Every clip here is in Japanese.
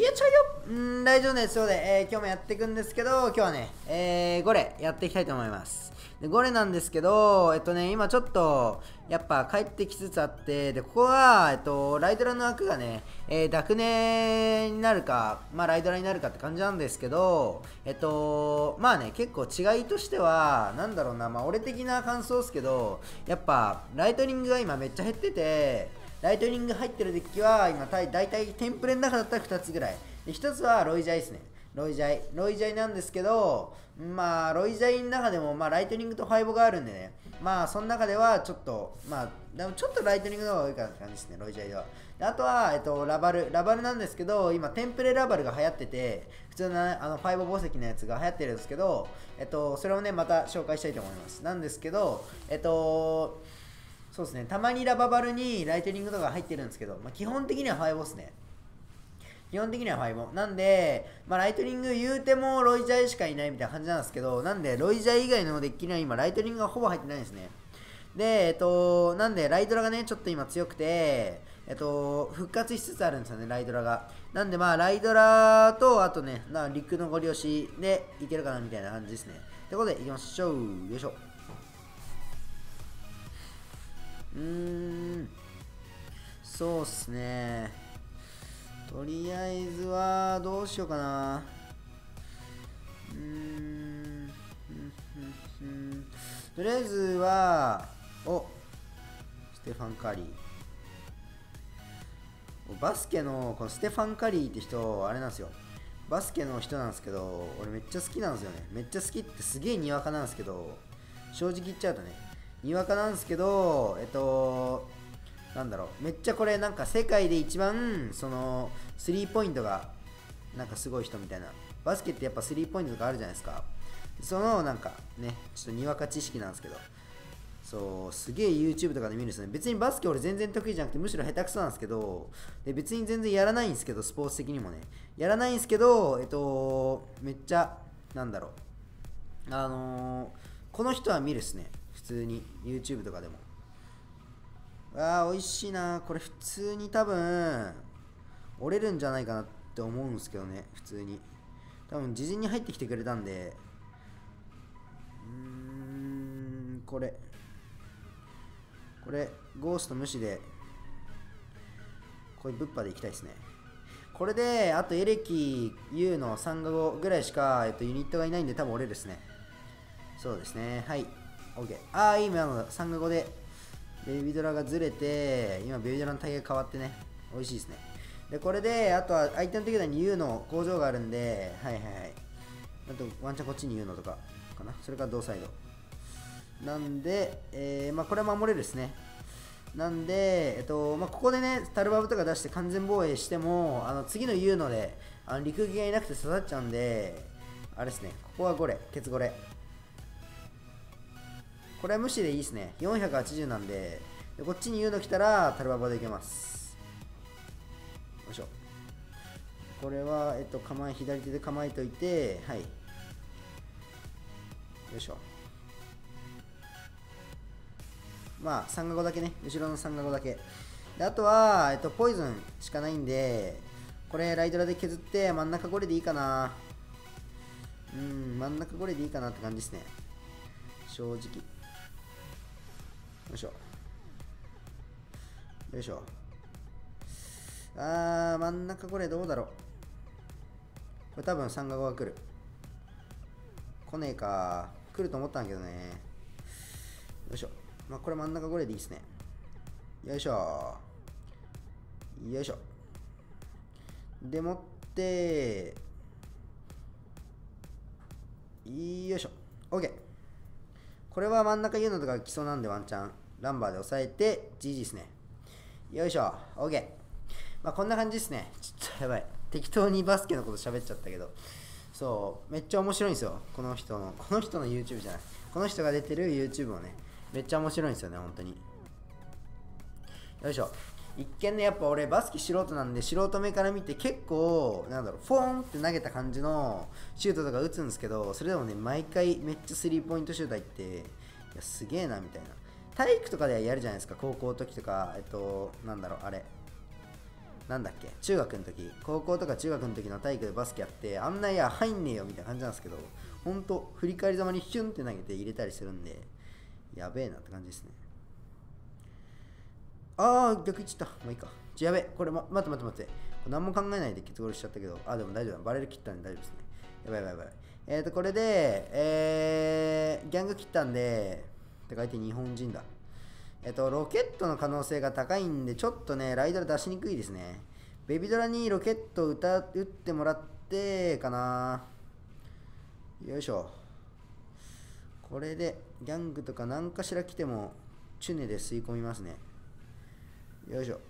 よっちょいよ大丈夫です。そうで、今日もやっていくんですけど、今日はね、ゴレやっていきたいと思います。で、ゴレなんですけど、今ちょっと、やっぱ帰ってきつつあって、で、ここは、ライドラの枠がね、ダクネになるか、まあ、ライドラになるかって感じなんですけど、まあね、結構違いとしては、なんだろうな、まあ、俺的な感想ですけど、やっぱ、ライトニングが今めっちゃ減ってて、ライトニング入ってるデッキは今だいたいテンプレの中だったら2つぐらいで、1つはロイジャイですね。ロイジャイなんですけど、まあロイジャイの中でもまあライトニングとファイボがあるんでね、まあその中ではちょっとまあでもちょっとライトニングの方が多いかなって感じですね、ロイジャイでは。であとは、ラバルなんですけど、今テンプレラバルが流行ってて、普通のファイボ宝石のやつが流行ってるんですけど、それをねまた紹介したいと思います。なんですけど、そうですね、たまにラババルにライトニングとか入ってるんですけど、まあ、基本的にはファイボですね。基本的にはファイボ。なんで、まあ、ライトニング言うてもロイジャイしかいないみたいな感じなんですけど、なんで、ロイジャイ以外のデッキには今、ライトニングがほぼ入ってないんですね。で、なんで、ライドラがね、ちょっと今強くて、復活しつつあるんですよね、ライドラが。なんで、まあ、ライドラと、あとね、陸のご利用しでいけるかなみたいな感じですね。ということで、いきましょう。よいしょ。そうっすね。とりあえずはどうしようかな。とりあえずはステファン・カリー。バスケのこのステファン・カリーって人あれなんですよ。バスケの人なんですけど、俺めっちゃ好きなんですよね。めっちゃ好きってすげえにわかなんですけど、正直言っちゃうとね、にわかなんですけど、なんだろう、めっちゃこれなんか世界で一番そのスリーポイントがなんかすごい人みたいな。バスケってやっぱスリーポイントとかあるじゃないですか。そのなんかね、ちょっとにわか知識なんですけど、そうすげえ YouTube とかで見るんですよね。別にバスケ俺全然得意じゃなくてむしろ下手くそなんですけど、で別に全然やらないんですけど、スポーツ的にもねやらないんですけど、めっちゃなんだろう、この人は見るっすね、普通に YouTube とかでも。美味しいなこれ。普通に多分折れるんじゃないかなって思うんですけどね。普通に多分事前に入ってきてくれたんで、これゴースト無視でこれぶっぱでいきたいですね。これであとエレキ U の3が5ぐらいしか、ユニットがいないんで多分折れるですね。そうですね、はい OK。 今の3が5でベビドラがずれて、今ベビドラのタイヤが変わってね、美味しいですね。でこれであとは相手の手札に U の工場があるんで、はいはいはい、あとワンチャンこっちに U のとかかな、それから同サイドなんで、まあこれは守れるですね。なんで、まあ、ここでねタルバブとか出して完全防衛しても、次の U ので陸撃がいなくて刺さっちゃうんで、あれですね、ここはゴレ、ケツゴレ、これは無視でいいですね。480なんで、こっちに U の来たらタルババでいけます。よいしょ。これは、左手で構えといて、はい。よいしょ。まあ、3が5だけね。後ろの3が5だけ。であとは、ポイズンしかないんで、これライドラで削って真ん中これでいいかな。真ん中これでいいかなって感じですね。正直。よいしょ。よいしょ。真ん中これどうだろう。これ多分3が5が来る。来ねえか。来ると思ったんだけどね。よいしょ。まあこれ真ん中これでいいですね。よいしょ。よいしょ。でもって、よいしょ。OK。これは真ん中言うのとか来そうなんでワンチャンランバーで押さえて GG ですね。よいしょ。OK。まあこんな感じですね。ちょっとやばい。適当にバスケのこと喋っちゃったけど。そう、めっちゃ面白いんですよ。この人の YouTube じゃない。この人が出てる YouTube もね、めっちゃ面白いんですよね、本当に。よいしょ。一見ね、やっぱ俺バスケ素人なんで、素人目から見て結構、なんだろう、フォーンって投げた感じのシュートとか打つんですけど、それでもね、毎回めっちゃスリーポイントシュート入って、いや、すげえな、みたいな。体育とかではやるじゃないですか、高校の時とか、なんだろう、あれ。 なんだっけ、中学の時、高校とか中学の時の体育でバスケやって、あんなや入んねえよみたいな感じなんですけど、ほんと振り返りざまにヒュンって投げて入れたりするんで、やべえなって感じですね。逆いっちゃった。まあいいか。やべえ、これ、待って。これ何も考えないでケツゴールしちゃったけど、でも大丈夫だ。バレル切ったんで大丈夫ですね。やばい。これで、ギャング切ったんで、てか相手日本人だ。ロケットの可能性が高いんで、ちょっとね、ライドラ出しにくいですね。ベビドラにロケット打ってもらってかな。よいしょ。これで、ギャングとか何かしら来ても、チュネで吸い込みますね。よいしょ。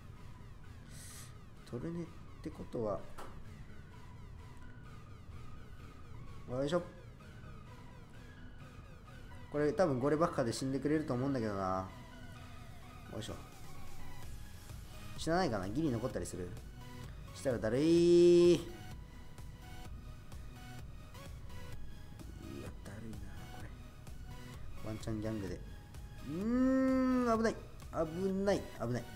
トルネってことは、よいしょ。これ多分ゴレばっかで死んでくれると思うんだけどな。よいしょ。死なないかな、ギリ残ったりする。したらだるい。いや、だるいな、これ。ワンチャンギャングで。危ない。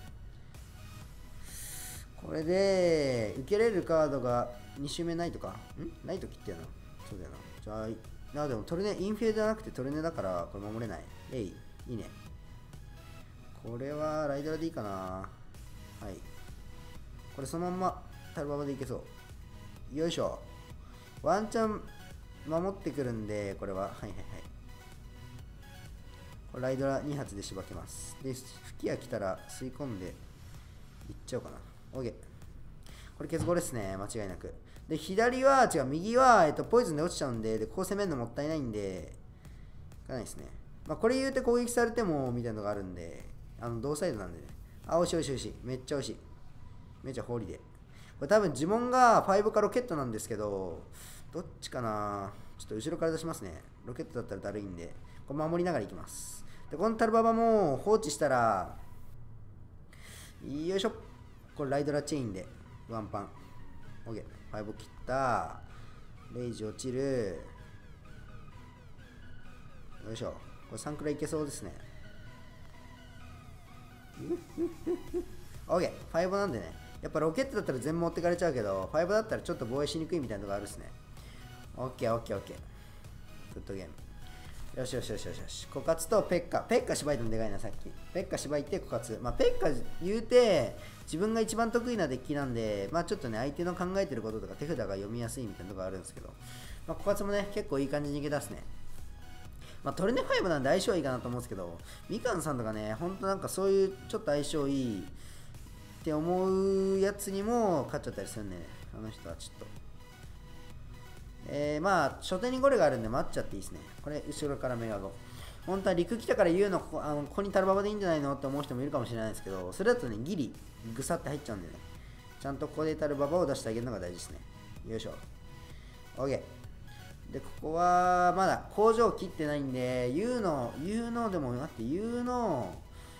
これで、受けれるカードが2周目ないとか。ないと切ってやな。そうだよな。じゃあ、でもトルネ、インフィルじゃなくてトルネだから、これ守れない。いいね。これはライドラでいいかな。はい。これそのまんまタルババでいけそう。よいしょ。ワンチャン守ってくるんで、これは。はい。これライドラ2発でしばけます。で、吹き矢来たら吸い込んでいっちゃおうかな。OK。これケツゴレですね。間違いなく。で、右は、ポイズンで落ちちゃうんで、ここ攻めるのもったいないんで、いかないですね。これ言うて攻撃されても、みたいなのがあるんで、同サイドなんでね。惜しい。めっちゃ惜しい。めっちゃホーリーで。これ多分呪文が5かロケットなんですけど、どっちかな。ちょっと後ろから出しますね。ロケットだったらだるいんで、これ守りながらいきます。で、このタルババも放置したら、よいしょ。これライドラチェインで、ワンパン。OK。5切った。レイジ落ちる。よいしょ。これ3くらいいけそうですね。OK。5なんでね。やっぱロケットだったら全部持ってかれちゃうけど、5だったらちょっと防衛しにくいみたいなのがあるっすね。OK。グッドゲーム。よし。枯渇とペッカしばいたのでかいな、さっき。ペッカしばいて枯渇。ペッカ言うて、自分が一番得意なデッキなんで、ちょっとね、相手の考えてることとか手札が読みやすいみたいなとこがあるんですけど、枯渇もね、結構いい感じにいけ出すね。トルネ5なんで相性いいかなと思うんですけど、みかんさんとかね、ほんとなんかそういうちょっと相性いいって思うやつにも勝っちゃったりするんでね、あの人はちょっと。初手にゴレがあるんで待っちゃっていいですね。これ、後ろからメガゴ。本当は陸来たから言うの、ここにタルババでいいんじゃないのって思う人もいるかもしれないですけど、それだとね、ギリ、ぐさって入っちゃうんでね。ちゃんとここでタルババを出してあげるのが大事ですね。よいしょ。OK。で、ここは、まだ工場切ってないんで、言うのでも、待って、言うの、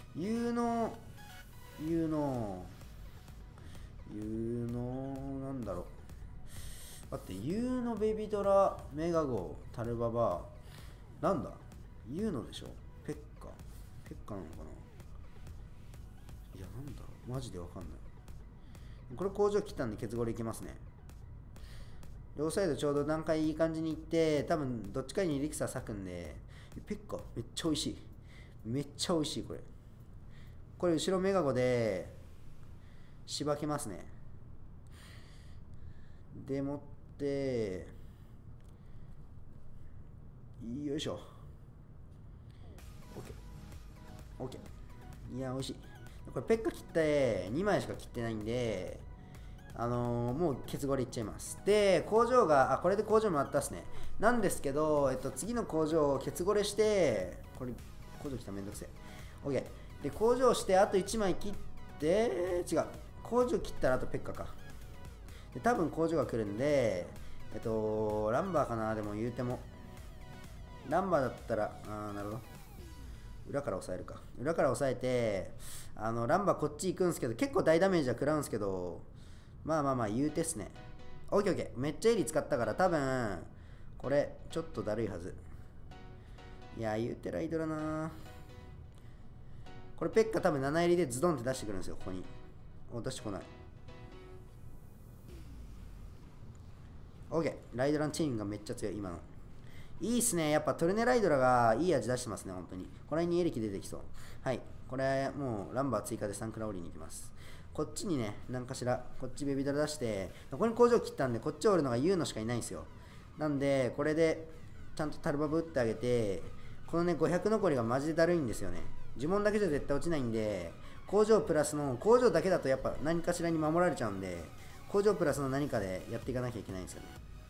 なんだろう。待って、ユーのベビドラ、メガゴ、タルババ、なんだユーのでしょペッカなのかな。いや、なんだろうマジでわかんない。これ工場切ったんでケツゴレいきますね。両サイドちょうど段階いい感じにいって、多分どっちかにエリクサー咲くんで、ペッカめっちゃ美味しい。これ後ろメガゴでしばけますね。でもってよいしょ。 OK。 いや美味しい。これペッカ切って2枚しか切ってないんで、もうケツゴレいっちゃいます。で工場がこれで工場回ったっすね。なんですけど、次の工場をケツゴレして、これ工場来たらめんどくせえ。 OK。 で工場してあと1枚切って、違う、工場切ったらあとペッカか。で多分工場が来るんで、ランバーかな。でも言うてもランバーだったら、なるほど、裏から押さえるか。裏から押さえて、ランバーこっち行くんすけど、結構大ダメージは食らうんすけど、まあ言うてっすね。オッケー。めっちゃエリ使ったから多分これちょっとだるいはず。いや言うてライドラな。これペッカ多分7エリでズドンって出してくるんですよ。ここに出してこない。 OK。ライドラのチェーンがめっちゃ強い、今の。いいっすね。やっぱトルネライドラがいい味出してますね、本当に。これにエレキ出てきそう。はい。これ、もうランバー追加でサンクラオリに行きます。こっちにね、なんかしら、こっちベビドラ出して、ここに工場切ったんで、こっちおるのがユーのしかいないんですよ。なんで、これで、ちゃんとタルバブ打ってあげて、このね、500残りがマジでだるいんですよね。呪文だけじゃ絶対落ちないんで、工場プラスの、工場だけだとやっぱ何かしらに守られちゃうんで、工場プラスの何かでやっていかなきゃいけないんですよね。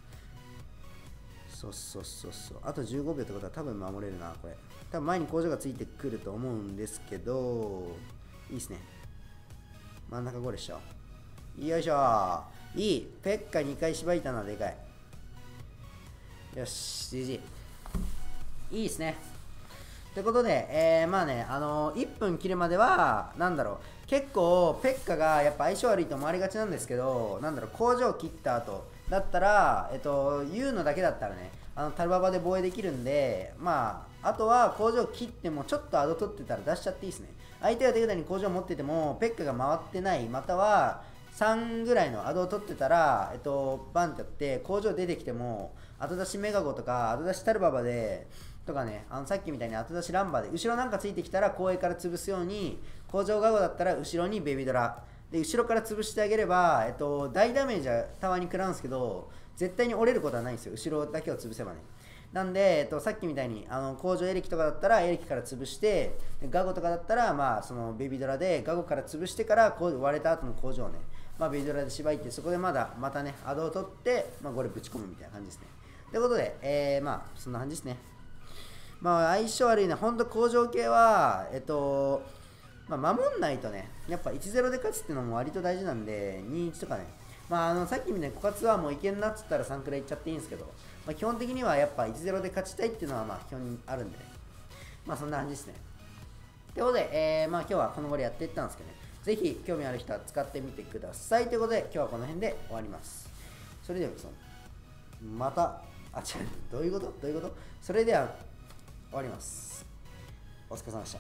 そうそうそうそう。あと15秒ってことは多分守れるな、これ。多分前に工場がついてくると思うんですけど、いいっすね。真ん中5でしょ。よいしょ。いい。ペッカ2回しばいたな、でかい。よし、GG。いいっすね。ということで、まあね、1分切るまでは、なんだろう、結構、ペッカがやっぱ相性悪いと思われがちなんですけど、なんだろう、工場切った後だったら、言うのだけだったらね、タルババで防衛できるんで、まあ、あとは工場切っても、ちょっとアド取ってたら出しちゃっていいですね。相手が手札に工場持ってても、ペッカが回ってない、または、3ぐらいのアドを取ってたら、バンってやって、工場出てきても、後出しメガゴとか、後出しタルババで、とかね、さっきみたいに後出しランバーで後ろなんかついてきたら後衛から潰すように、工場ガゴだったら後ろにベビドラで後ろから潰してあげれば、大ダメージはたまに食らうんですけど、絶対に折れることはないんですよ、後ろだけを潰せばね。なんで、さっきみたいに工場エレキとかだったらエレキから潰して、ガゴとかだったらまあそのベビドラでガゴから潰してから割れた後の工場をね、まあ、ベビドラで縛いて、そこでまたねアドを取って、まあ、これぶち込むみたいな感じですね。ということで、まあそんな感じですね。まあ相性悪いね、ほんと工場系は、まあ、守んないとね、やっぱ 1-0 で勝つっていうのも割と大事なんで、2-1とかね、まあ、さっきみたいに枯渇はもういけんなっつったら3くらいいっちゃっていいんですけど、まあ、基本的にはやっぱ 1-0 で勝ちたいっていうのはまあ基本にあるんでね、まあそんな感じですね。ということで、まあ今日はこの頃やっていったんですけどね、ぜひ興味ある人は使ってみてください。ということで、今日はこの辺で終わります。それではまた、違う、どういうことそれでは終わります。お疲れ様でした。